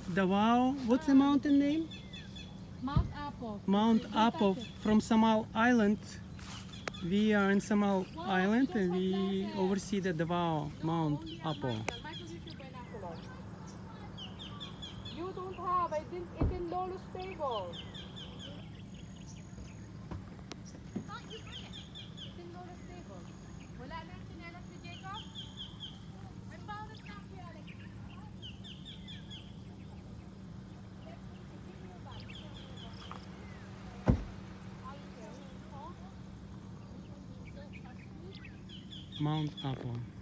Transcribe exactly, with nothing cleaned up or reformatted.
Davao. What's the mountain name? Mount Apo. Mount Don't Apo touch it. from Samal Island. We are in Samal Wow, Island you and don't we have glasses. oversee the Davao No, Mount only Apo. Michael. Michael, use your binoculars. You don't have. I didn't eat in Lolo's table. It's in Lolo's table. Wala na yung sinelas ni Jacob? I found it now, Kuya Alex. Mount Apo.